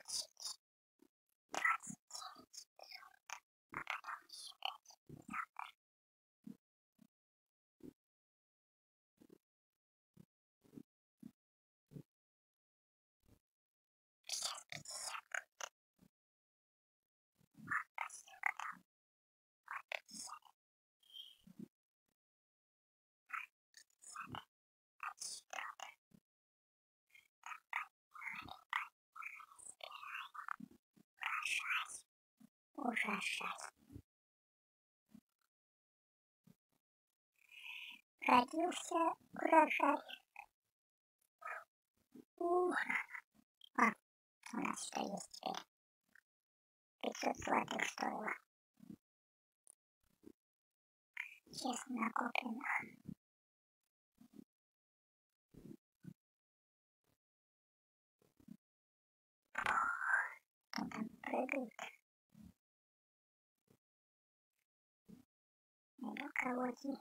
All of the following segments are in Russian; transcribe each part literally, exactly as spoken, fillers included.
получить двадцать девять золота, а потом еще пять завтра. Сейчас пятьдесят будет. Вот посылка там. Вот пятьдесят. пятьдесят. Отсчитала. Ужасать. Ужасать. Родился урожай. Ух. А, у нас что есть теперь? пятьсот злотых стоило. Честно накопленных. Кто там прыгает? Мелководье.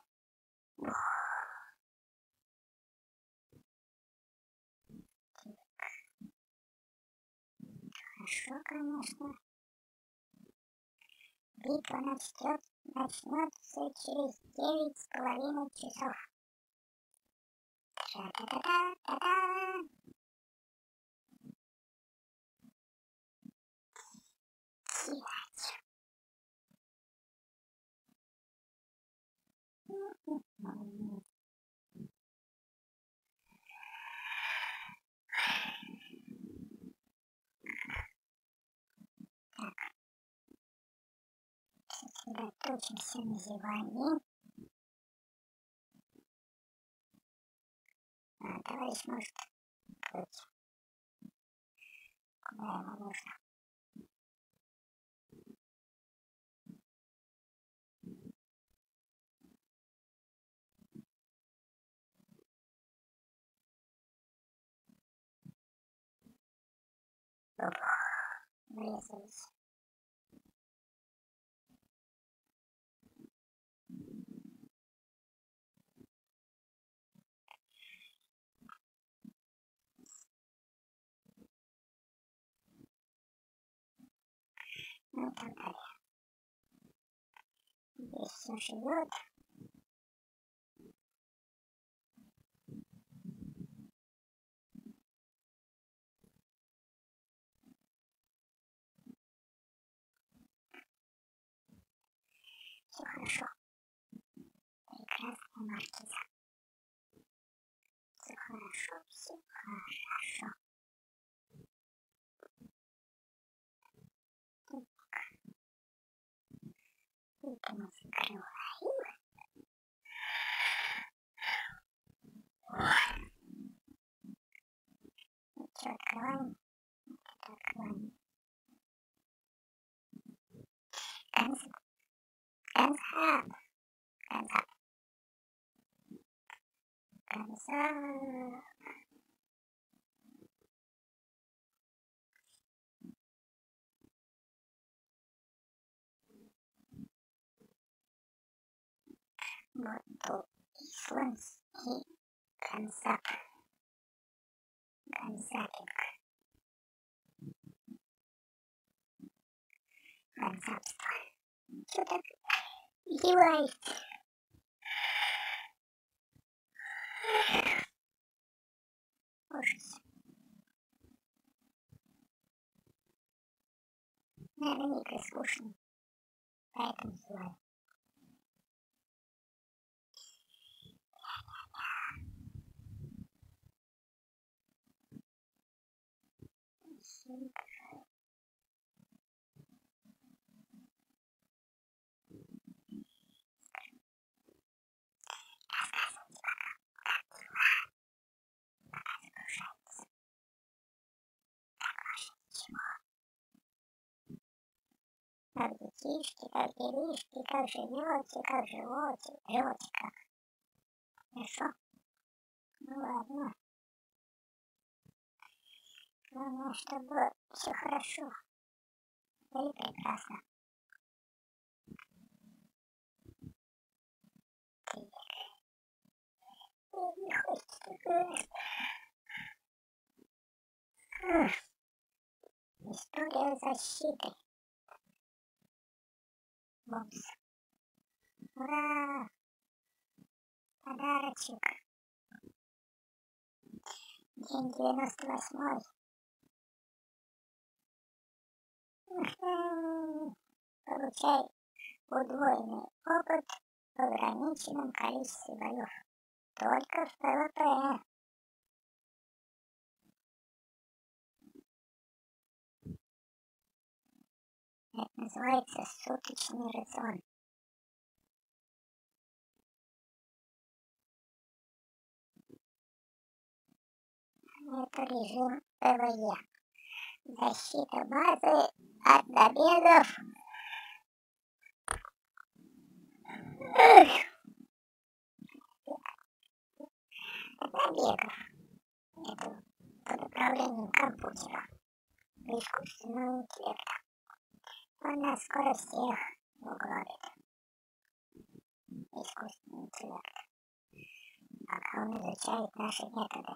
Хорошо, конечно. Битва начнет, начнется через девять с половиной часов. Тра-та-та-та-та-та. Сидать. Так. Сосредоточимся на зевании. А, товарищ может быть. Куда ему нужно? Оп, врезались. Ну и так далее. Здесь все живет. Все хорошо. Прекрасная маркиза. Все хорошо, все хорошо. Так. Это мы закрываем. Ну что, открываем? Это открываем. Концап. Концап. Концап. Концап. Вот тут и слонс, и концап. Концапинг. Концапство. Что так издевается? Ужас. Наверное, игры скучные. Поэтому злая. Как детишки, как делишки, как живете, как живете, живете как. Хорошо? Ну ладно. Главное, чтобы все хорошо. Да и прекрасно. Так. Ой, не хочется такое. История защиты. Бомс. Ура! Подарочек. День девяносто восьмой. Получай удвоенный опыт в ограниченном количестве боев. Только в ПВП. Это называется суточный рацион. Это режим ПВЕ. Защита базы от набегов. От набегов. Это под управлением компьютера. Искусственного интеллекта. Он нас скоро всех угробит. Искусственный интеллект. Пока он изучает наши методы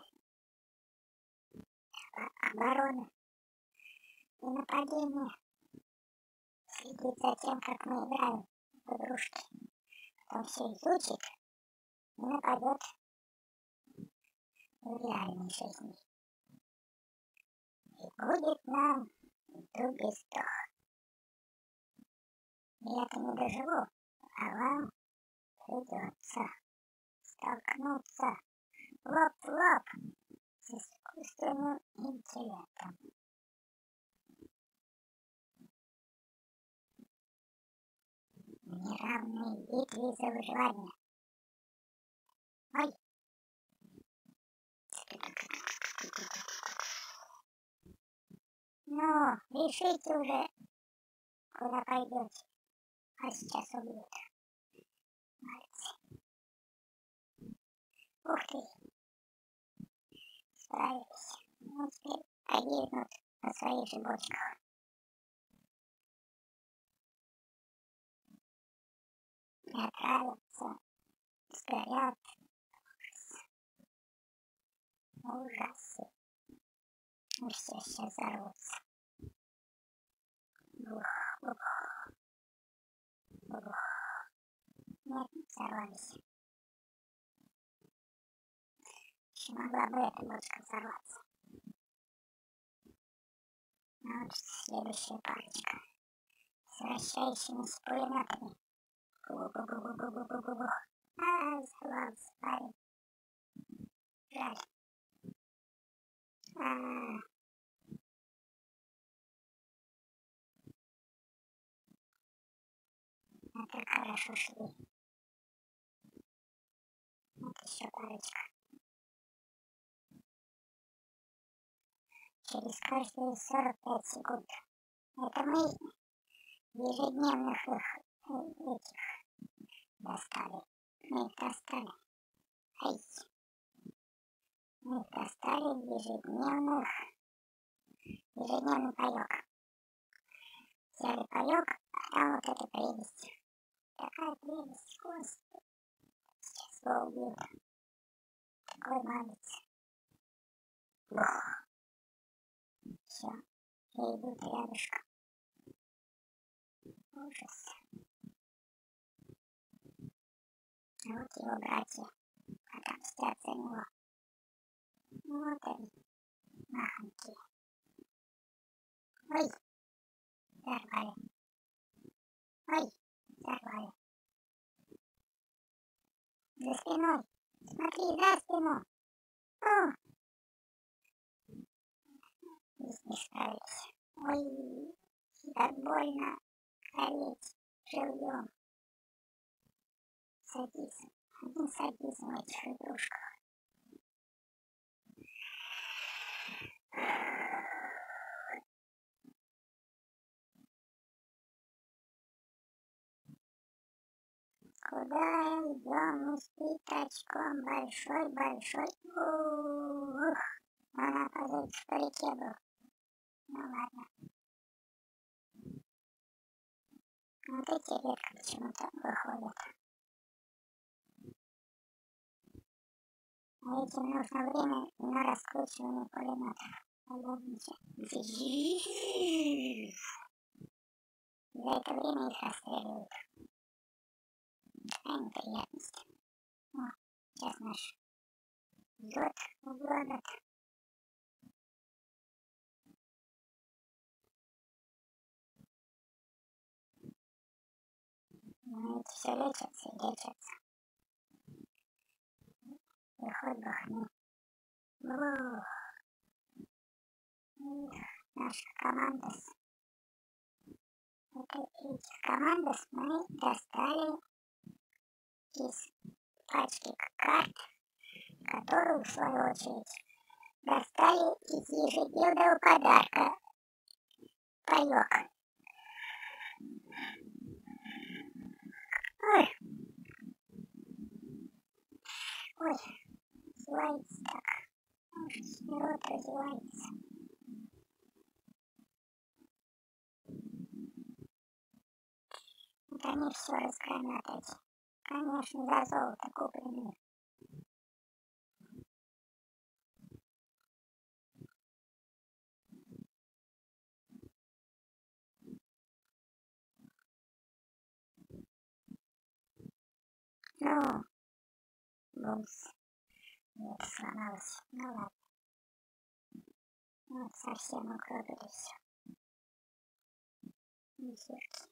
обороны и нападения. Следит за тем, как мы играем в игрушки. Потом все изучит и нападет в реальной жизни. И будет нам дуб-сдох. Я-то не доживу, а вам придется столкнуться лоб в лоб с искусственным интеллектом. В неравной битве за выживание. Ой! Ну, решите уже, куда пойдете. А сейчас убьют. Молодцы. Ух ты! Справились. Ну, теперь погибнут на своих же бочках. И отравятся, сгорят. Ужасы. Ну все сейчас взорвутся. Бух, бух, бух. Нет, не взорвались. Еще могла бы эта бочка взорваться. Ну вот следующая парочка. С вращающимися пулеметами. Бу-бу-бу-бу-бу-бу-бу-бу. А, взорвался парень. Жаль. А, это хорошо шли. Вот еще парочка. Через каждые сорок пять секунд. Это мы ежедневных их, этих достали. Мы их достали. Ай. Мы их достали в ежедневных, ежедневный паёк. Взяли паёк, а там вот эта прелесть. Такая прелесть, господи. Сейчас его убьют. Такой малец. Ух. Все, и идут рядышком. Ужас. А вот его братья отомстят за него. Вот они, махонькие. Ой, взорвали. Ой, взорвали. За спиной. Смотри, за спину. О! Здесь не справились. Ой, как больно гореть живьем. Садизм. Один садизм в этих игрушках. Куда идем мы с пятачком? Большой-большой. Ух, он, оказывается, по реке был. Ну ладно. Вот эти редко почему-то выходят. А этим нужно время на раскручивание пулеметов. Подождите. За это время их расстреливают. А неприятности. О, сейчас наш идет в город. Ну, эти все лечатся и лечатся. И хоть бахни. Бух. Наша команда. Вот этих командос мы достали из пачки карт, которую, в свою очередь, достали из ежедневного подарка. Паёк. Ой. Ой. Зевается так. Рот разевается. Вот они все разгранатать. Конечно, за золото куплены. Ну, бумс. Нет, сломалась. Ну ладно. Вот совсем укротили все. Мизерки.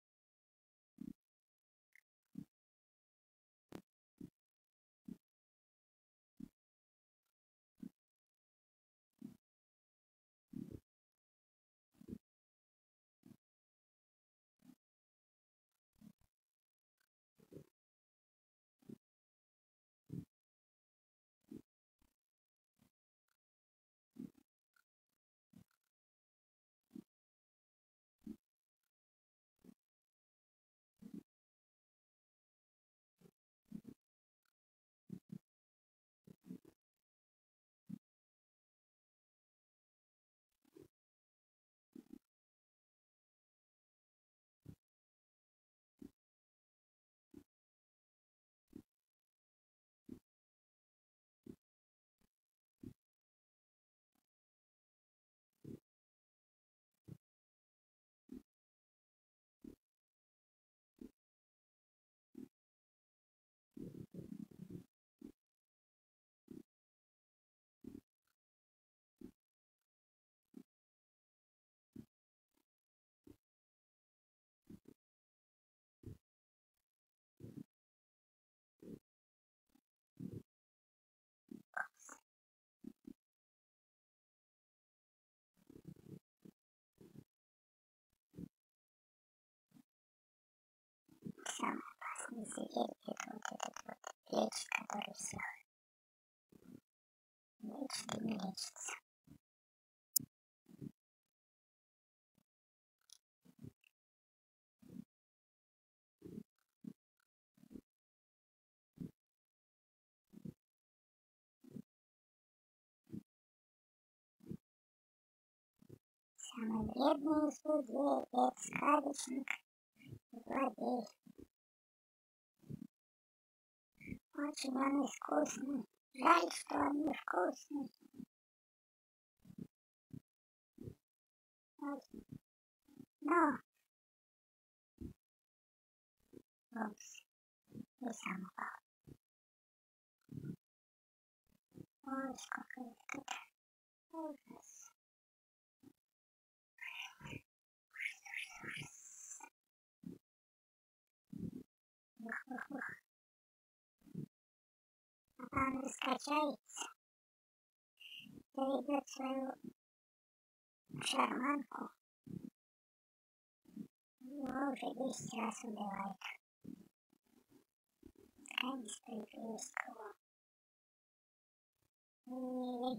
Самый опасный зверь — это вот этот вот лечь, который всех лечит и не лечится. Самый вредный из людей — это сказочник злодей. Очень он искусный. Жаль, что он невкусный. Ой. Но... Бумс. И сам упал. Ой, сколько их тут. Ужас. Ух, ух, ух. А он раскачается, заведет свою шарманку, его уже десять раз убивает. Какая несправедливость кругом. Ой-ой-ой.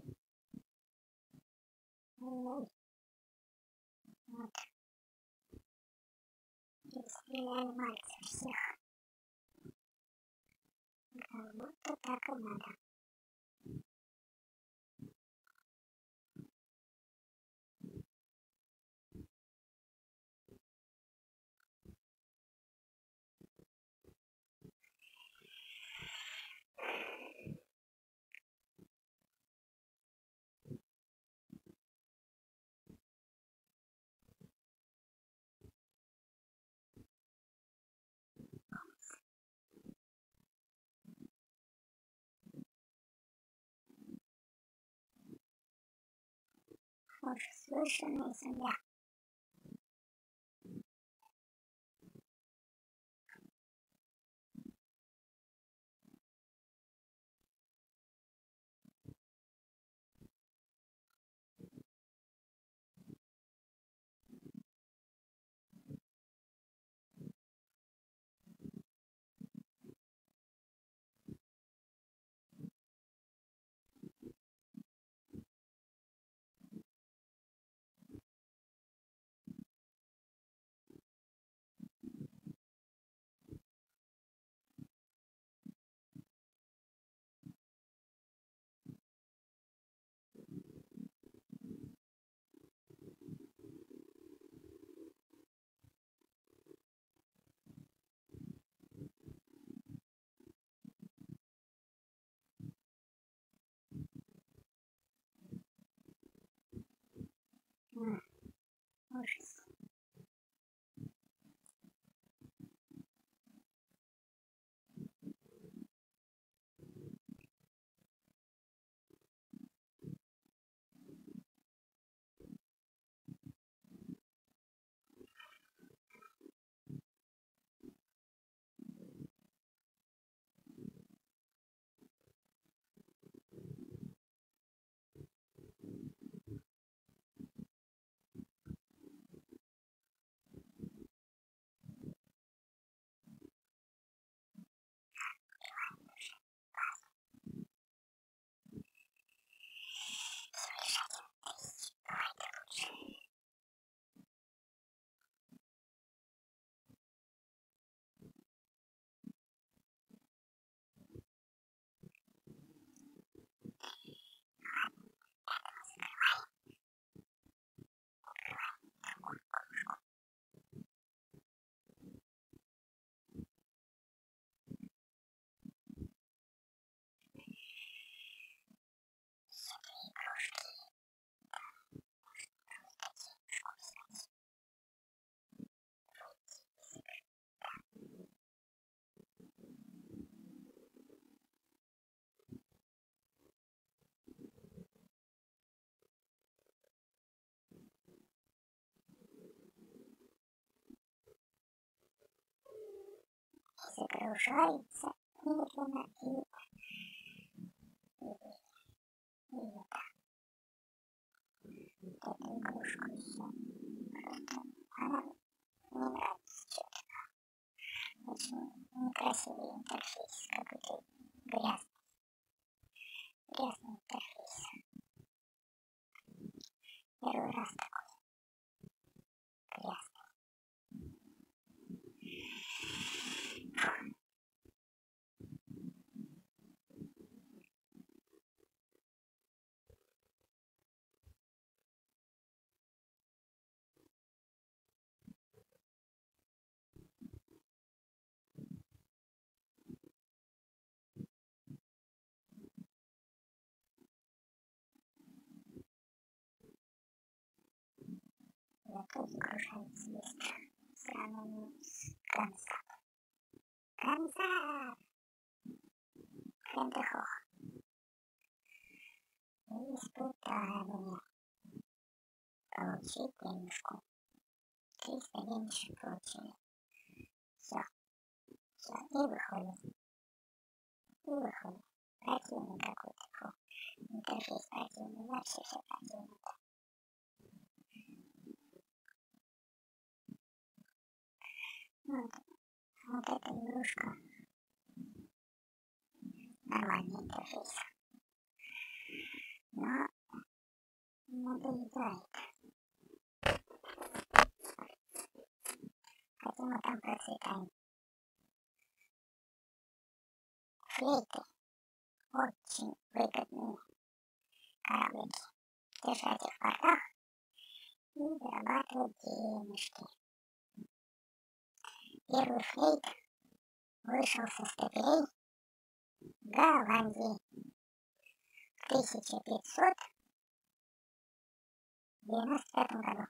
Ой-ой. Вот. Перестреляли мальцев всех. Как будто так и надо. услышанная земля. А, ужас. Загружается медленно и, и, и это, эту игрушку еще. Просто она мне нравится что-то. Очень некрасивый интерфейс, какой-то грязный, грязный интерфейс. Первый раз такой грязный. Зато загружается быстро. Сравнение с конца. Конца! Фентехох. И испытание. Получить денежку. триста денежек получили. Все. Все. И выходим. И выходим. Противный какой-то. Фу. Интерфейс противный. Вообще все противно. Вот. Вот эта игрушка. Нормальный интерфейс. Но надоедает. Хотя мы там процветаем. Флейты. Очень выгодные кораблики. Держать их в портах и зарабатывать денежки. Первый флейт вышел со стапелей в Голландии в тысяча пятьсот девяносто пятом году.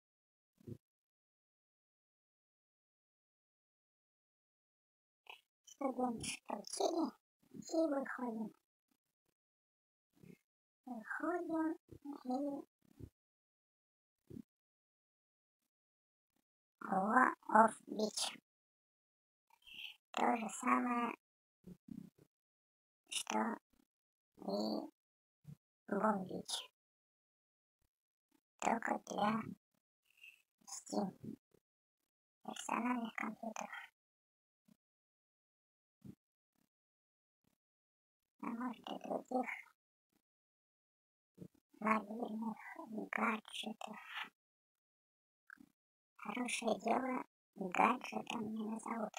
Студенты получили и выходим. Выходим и War of Beach. То же самое, что и Bomb Beach. Только для Steam персональных компьютеров. А может и других мобильных гаджетов. Хорошее дело гаджетом не назовут.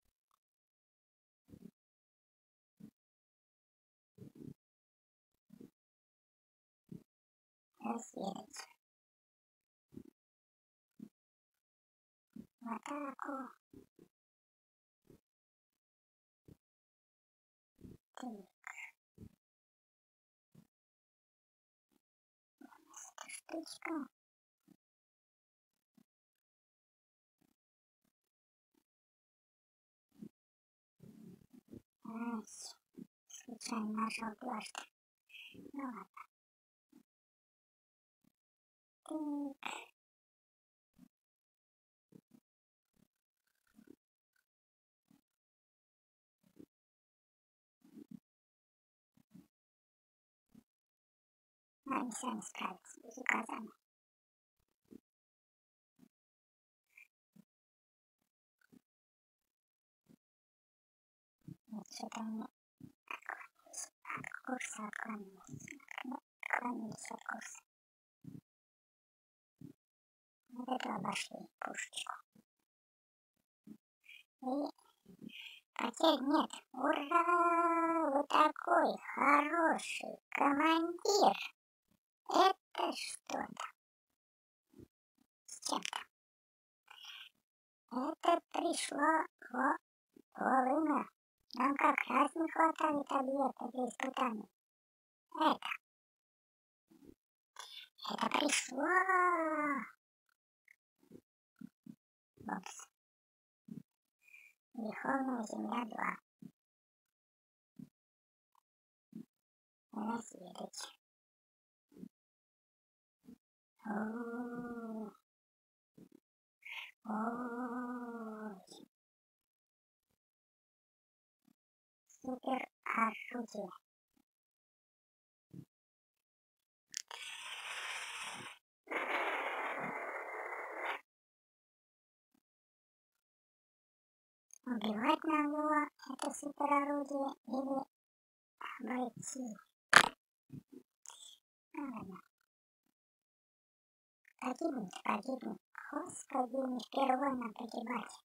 Разведать. В атаку. Так. Эта штучка. Ай, случайно нажал бласт. Ну ладно. Так. Они сами справятся без указаний. Нет, что-то они отклонились от курса, отклонились. Отклонились от курса. Вот это обошли пушечку. И потерь нет. Ура! Вы такой хороший командир. Это что-то. С чем-то. Это пришло во вовремя. Нам как раз не хватает объекта для испытаний. Это. Это пришло. Бомс. Верховная Земля два. Разведать. О-о-о. Ой. Супер орудие. Убивать нам его, это суперорудие, или обойти? Ну ладно. Погибнет, погибнет. Господи, не впервой нам погибать.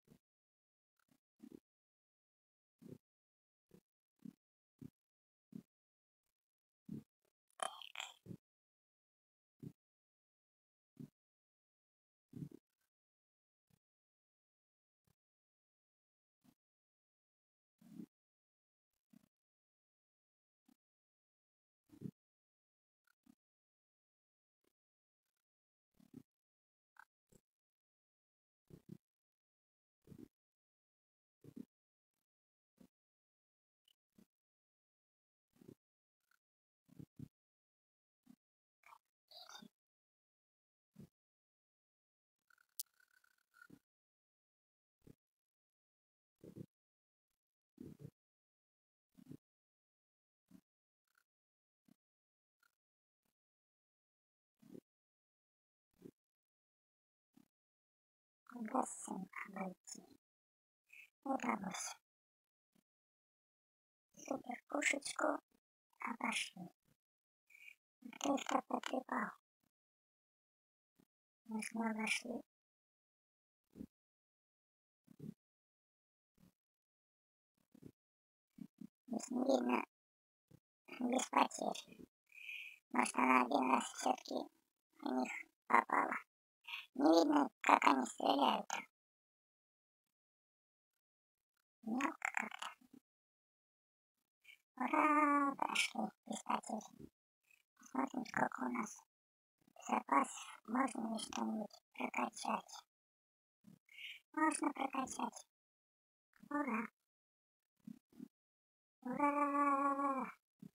Гасим обойти. Удалось. Супер пушечку обошли. Кто их так потрепал? Мы ж мы обошли. Здесь не видно без потерь. Может, она один раз все-таки в них попала. Не видно, как они стреляют. Мелко как-то. Ура! Прошли без потерь. Посмотрим, сколько у нас запасов. Можно ли что-нибудь прокачать? Можно прокачать. Ура! Ура!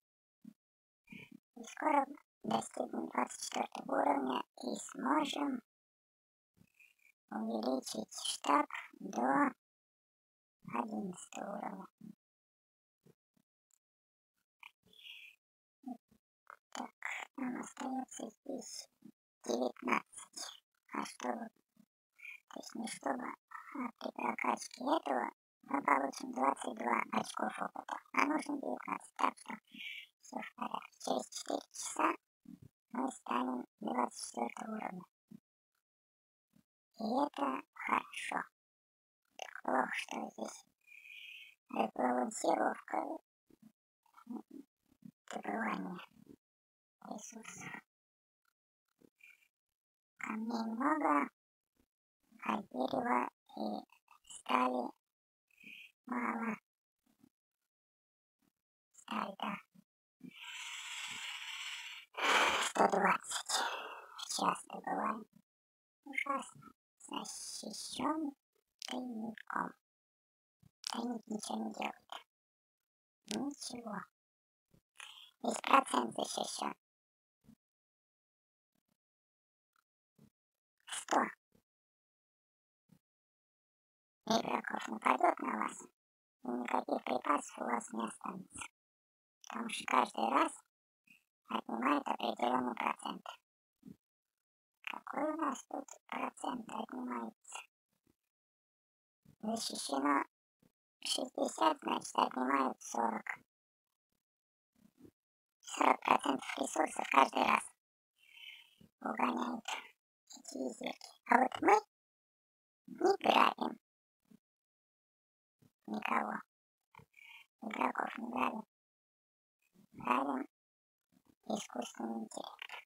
И скоро достигнем двадцать четвёртого уровня и сможем увеличить штаб до одиннадцатого уровня. Так, нам остается здесь девятнадцать. А чтобы, то есть не чтобы, а при прокачке этого мы получим двадцать два очков опыта, а нужно девятнадцать. Так что все в порядке. Через четыре часа мы станем двадцать четвёртого уровня. И это хорошо. Плохо, что здесь ребалансировка добывания ресурсов. Камней много, а дерева и стали мало. Сталь, да. сто двадцать в час добываем. Ужасно. Защищен тайником. Тайник ничего не делает. Ничего. Весь процент защищен. сто. Игроков нападет на вас, и никаких припасов у вас не останется. Потому что каждый раз отнимает определенный процент. Какой у нас тут процент отнимается? Защищено шестьдесят, значит отнимают сорок. сорок процентов ресурсов каждый раз угоняет эти изверги. А вот мы не грабим никого. Игроков не грабим. Грабим искусственный интеллект.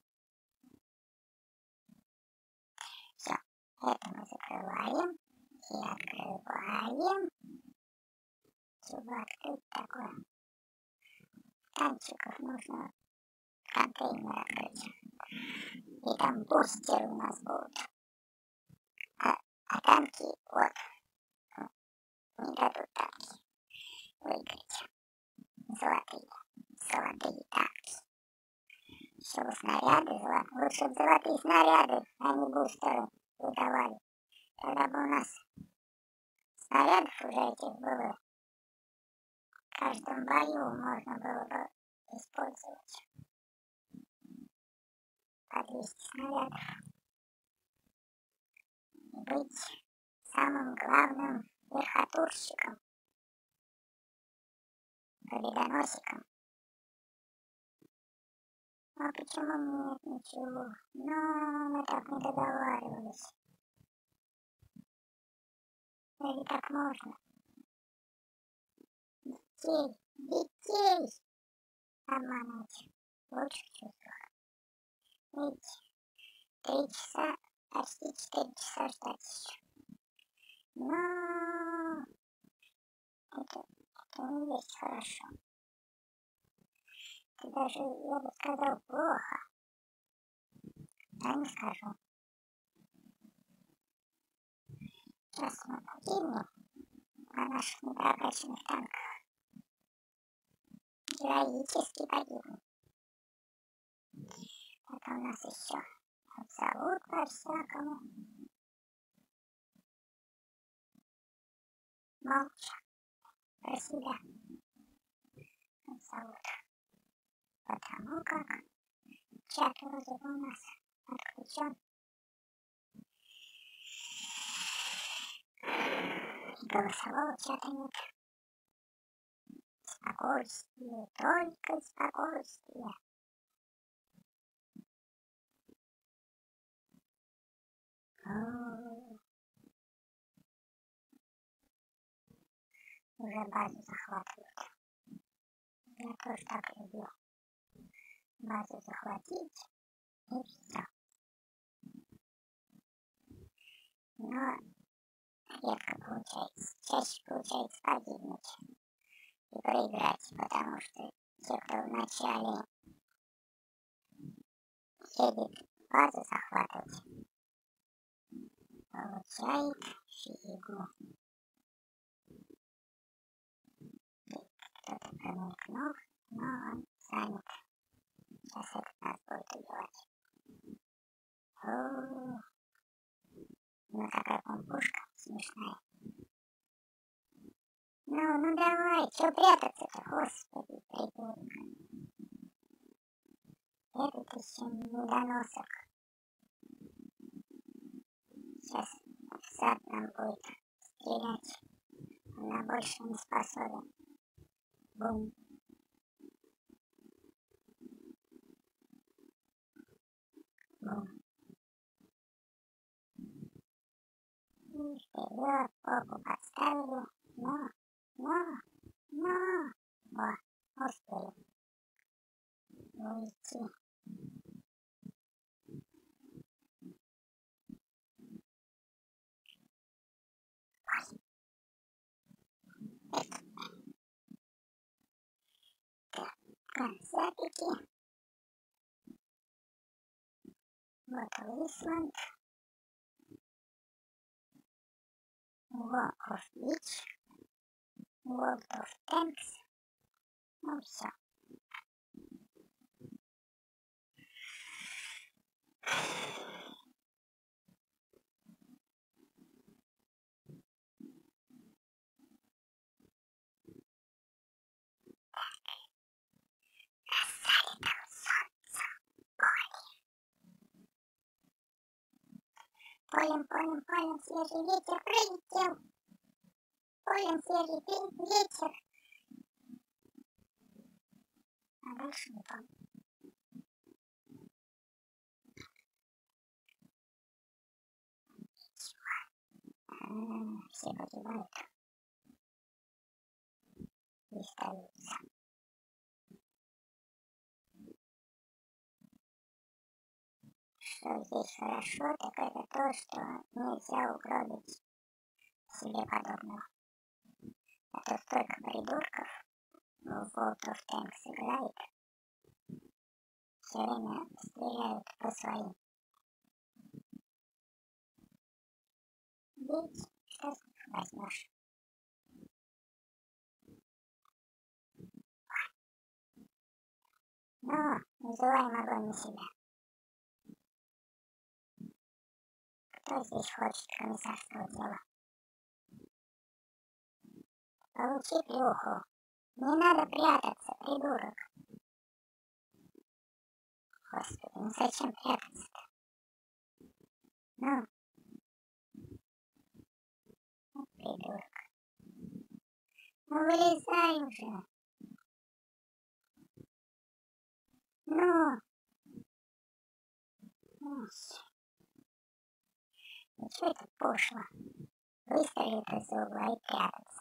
Все, это мы закрываем и открываем. Чтобы открыть такое. Танчиков нужно контейнер открыть. И там бустеры у нас будут. А, а танки, вот, не дадут танки выиграть. Золотые, золотые танки. Чтобы снаряды, золотые, лучше золотые снаряды, а не бустеры выдавали. Тогда бы у нас снарядов уже этих было. В каждом бою можно было бы использовать по двести снарядов. И быть самым главным верхотурщиком, победоносиком. А почему нет ничего? Но мы так не договаривались. Или так можно? Детей, детей обмануть в лучших чувствах. Видите, три часа, почти четыре часа ждать еще. Но это, это не есть хорошо. Это даже, я бы сказал, плохо. Я не скажу. Сейчас мы погибнем на наших непрокачанных танках. Героически погибнем. Потом нас еще зовут по-всякому. Молча. Про себя зовут. Потому как чат вроде бы у нас отключен. Голосового чата нет. Спокойствие, только спокойствие. О-о-о. Уже базу захватывают. Я тоже так люблю. Базу захватить и все. Но редко получается. Чаще получается погибнуть и проиграть, потому что те, кто вначале едет базу захватывать, получает фигу. Кто-то промелькнул, но он занят. Сейчас это нас будет убивать. О-о-о. Ну такая помпушка смешная. Ну, ну давай, чё прятаться-то, господи, придурка. Этот еще недоносок. Сейчас в зад нам будет стрелять. Он на больше не способен. Бум. Бум. И вперед попу подставили. Но, но, но. Во, успели уйти. Концертики. Вот Исланд. Walk of Beach. World of Tanks. Ну все. Полем, полем, полем, свежий ветер прилетел. Полем, свежий ветер. А дальше не помню. А, все погибают. И остаются. Что здесь хорошо, так это то, что нельзя угробить себе подобного. А то столько придурков в World of Tanks играет, все время стреляют по своим. Ведь что с них возьмешь? Но называем огонь на себя. Кто здесь хочет комиссарского дела? Получи плюху. Не надо прятаться, придурок. Господи, ну зачем прятаться-то? Ну, ну, придурок. Ну, вылезай уже. Ну. Ну, что это пошло? Выстрелить из-за угла и прятаться.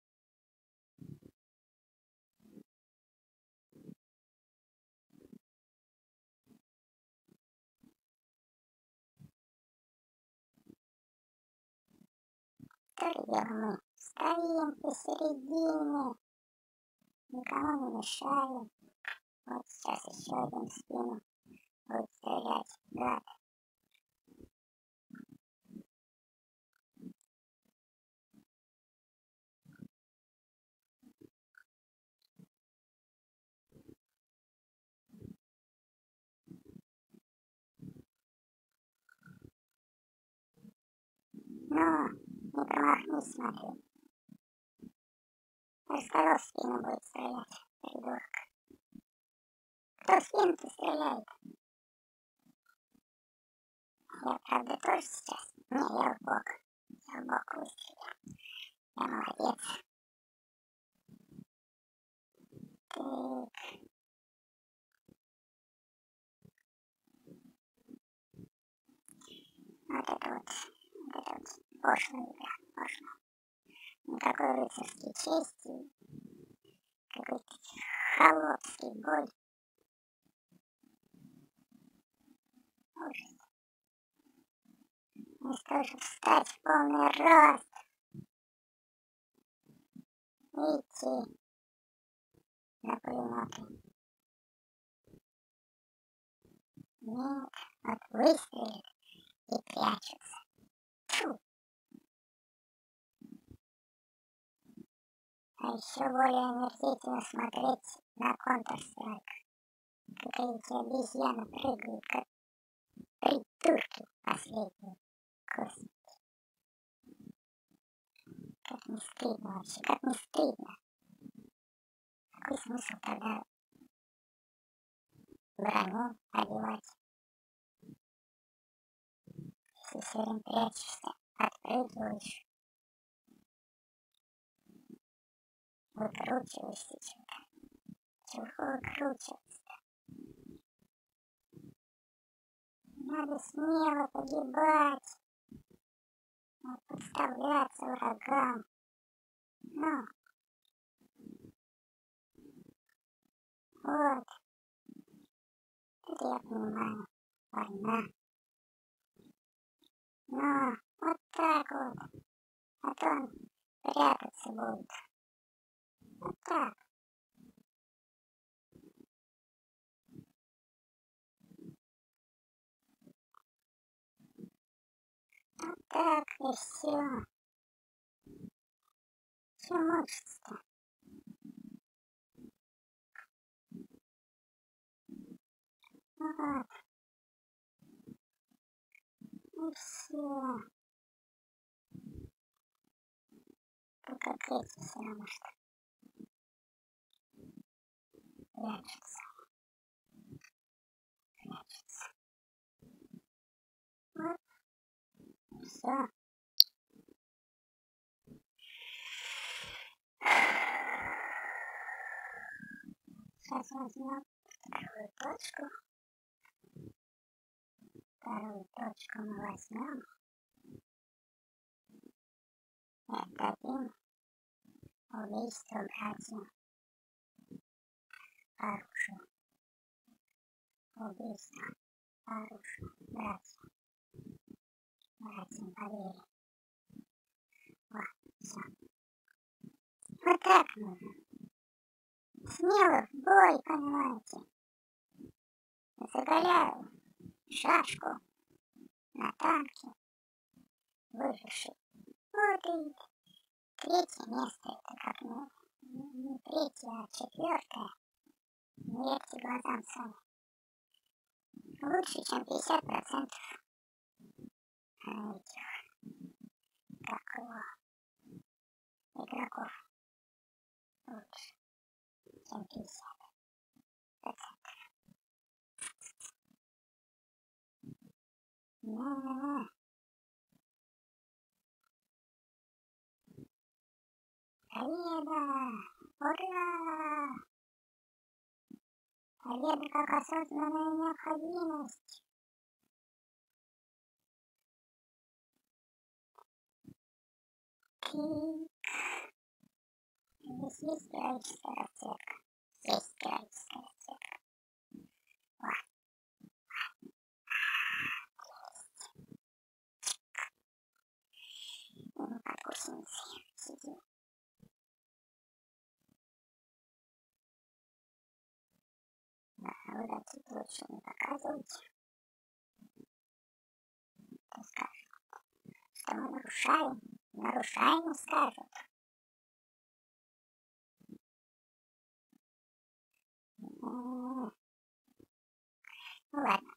То ли дело мы стоим посередине, никому не мешаем. Вот сейчас еще один в спину будет стрелять, гад. Но не промахнись, смотри. Я же сказал, в спину будет стрелять, придурок. Кто в спину-то стреляет? Я, правда, тоже сейчас? Не, я в бок. Я в бок выстрелил. Я молодец. Так. Вот это вот, вот это вот пошлая игра, пошлая. Никакой рыцарской чести, какой-то холопский бой. Ужас. Вместо того, чтобы встать в полный рост, идти на пулеметы. Нет, вот выстрелят и прячутся. Фу. А еще более омерзительно смотреть на Counter-Strike. Как эти обезьяны прыгают, как придурки последние. Господи. Как не стыдно вообще, как не стыдно. Какой смысл тогда броню одевать, если все время прячешься, отпрыгиваешь, выкручиваешься что-то? Чего выкручиваться? Надо смело погибать, надо подставляться врагам. Ну, вот, это я понимаю, война. Но вот так вот, а то он прятаться будет. Вот так. Вот так и все. Чем мучиться-то? Вот. И все. Только эти все равно что прячутся, прячутся. Вот, все. Сейчас возьмем вторую точку. Вторую точку мы возьмем и отдадим убийство братьям по оружию. Убийство по оружию братьям. Братьям по вере. Вот, все. Вот так нужно. Смело в бой, понимаете? Заголяю шашку на танке, выживший. Вот и третье место, это как ну, не третье, а четвертое. Не верьте глазам сами. Лучше, чем пятьдесят процентов этих, как его, игроков. Лучше, чем пятьдесят процентов. Да-да-да. Победа! Ура! Победа как осознанная необходимость. Клик. Здесь есть героическая расцветка. Есть героическая расцветка. Вот. И мы под гусеницей сидим. Да, вы такие лучше не показывайте. То скажут, что мы нарушаем. Нарушаем, скажут. Ну ладно.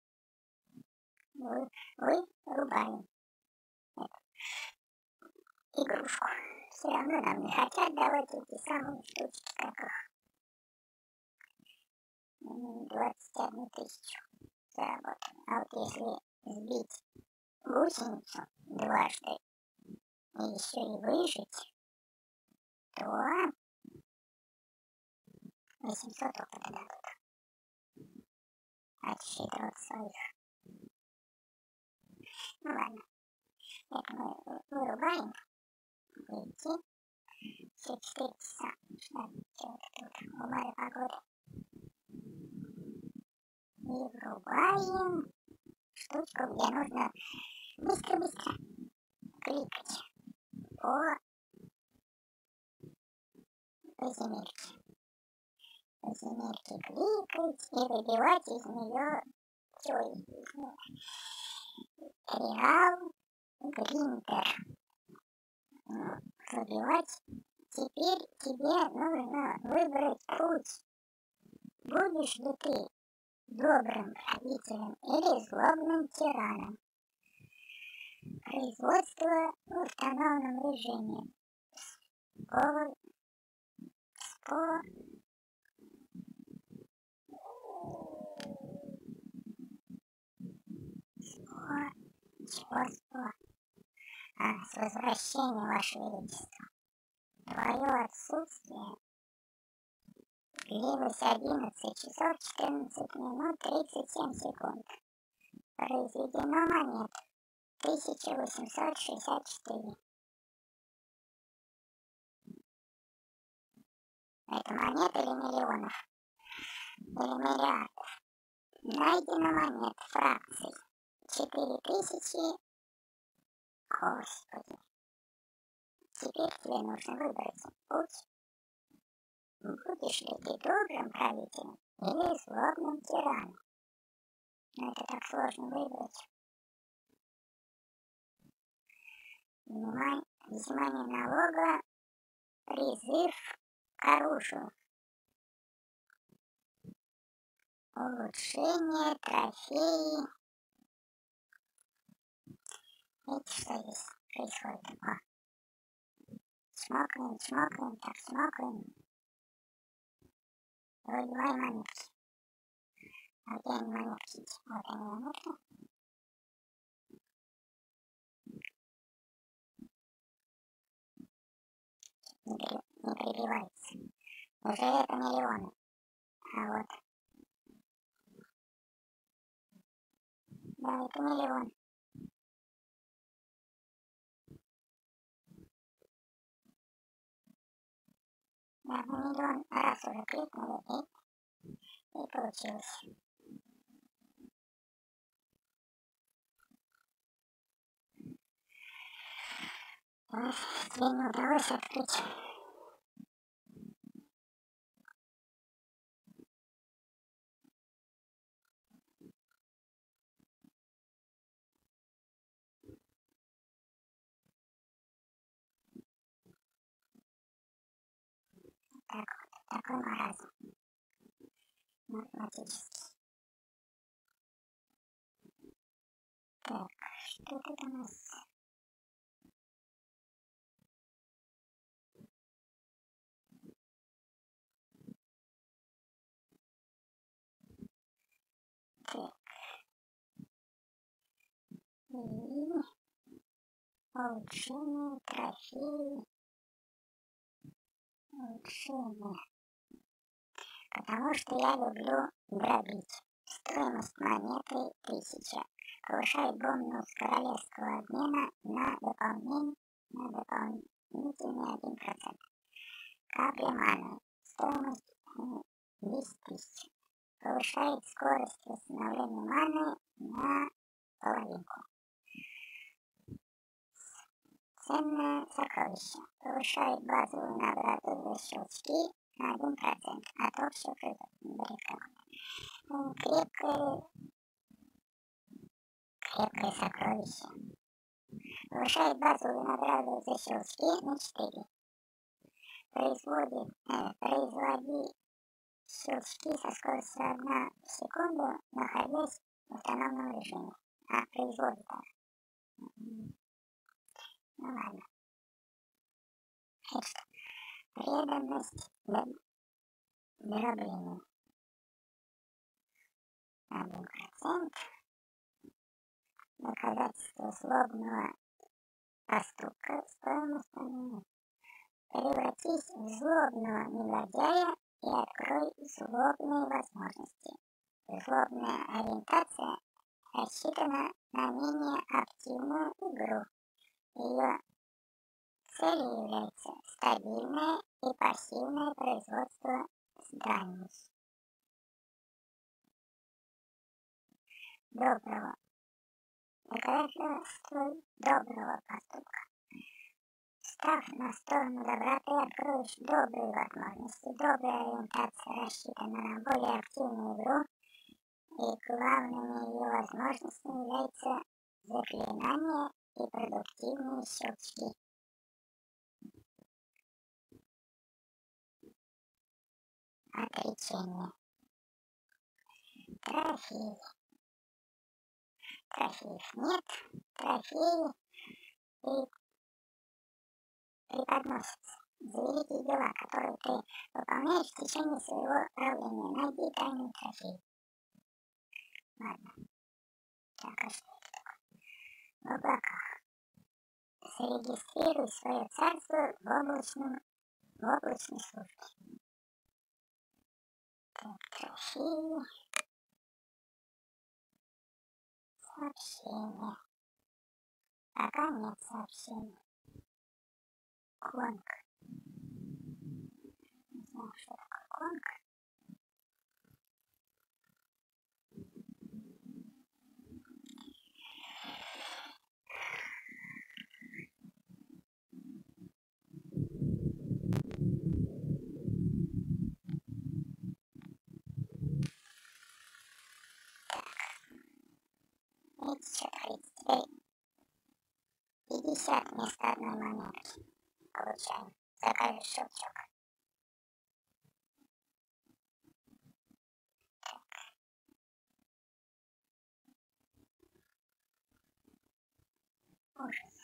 Вы, вы рубаем эту игрушку. Все равно нам не хотят давать эти самые штучки, как их. двадцать одну тысячу заработали. А вот если сбить гусеницу дважды и еще и выжить, то восемьсот опыта дадут. Отсчитывать своих. Ну ладно. Это мы вырубаем. Видите? Все четыре часа. Ждать чего-то тут. Уморе погоды. И врубаем штучку, где нужно быстро-быстро кликать по земельке. По земельке кликать и выбивать из нее все из нее. Реал Гриндер. Выбивать. Теперь тебе нужно выбрать путь. Будешь ли ты добрым правителем или злобным тираном? Производство в установленном режиме. Спор, спор, спор, чего спор? А, с возвращением, Ваше Величество. Твое отсутствие длилось одиннадцать часов четырнадцать минут тридцать семь секунд. Произведено монет тысяча восемьсот шестьдесят четыре. Это монет или миллионов? Или миллиардов? Найдено монет фракций четыре тысячи. Господи. Теперь тебе нужно выбрать путь. Будешь ли ты добрым правителем или злобным тираном? Но это так сложно выбрать. Внимание, взимание налога, призыв к оружию. Улучшение, трофеи. Видите, что здесь происходит? О. Чмокаем, чмокаем, так чмокаем. Выливай монетки. А где они монетки? Вот они монетки. Не, при, не прибивается. Уже это миллионы. А вот. Да, это миллион. Да, на миллион раз уже кликнули, и, и получилось. Тебе не удалось открыть. Так вот, такой маразм. Математический. Так, что тут у нас? Так. И улучшение, трофеи. Улучшение. Потому что я люблю дробить. Стоимость монеты тысяча. Повышает бонус королевского обмена на дополнение, на дополнительный один процент. Капли маны. Стоимость десять тысяч. Повышает скорость восстановления маны на половинку. Ценное сокровище. Повышает базовую награду за щелчки на один процент от общего прибыли. Крепкое, крепкое сокровище. Повышает базовую награду за щелчки на четыре. Производит, э, производи щелчки со скоростью одна секунда, находясь в автономном режиме. А, производит так. Ну ладно. Значит, преданность дроблению. Один процент. Доказательство злобного поступка. Стоимость помимо. Превратись в злобного негодяя и открой злобные возможности. Злобная ориентация рассчитана на менее активную игру. Ее целью является стабильное и пассивное производство зданий. Доброго. Доказательство доброго поступка. Став на сторону доброты, откроешь добрые возможности. Добрая ориентация рассчитана на более активную игру, и главными ее возможностями являются заклинания и продуктивные щелчки. Отречение. Трофеи. Трофеев нет. Трофеи и преподносятся. за великие дела, которые ты выполняешь в течение своего правления. Найди тайный трофей. Ладно. Так, а что это такое? В облаках. Зарегистрируй свое царство в облачном, в облачной службе. Так, трофеи. Сообщение. Пока нет сообщений. Конг. Не знаю, что такое конг. Видите, что творится? Теперь пятьдесят вместо одной монетки получаем. Закажешь щелчок. Ужас.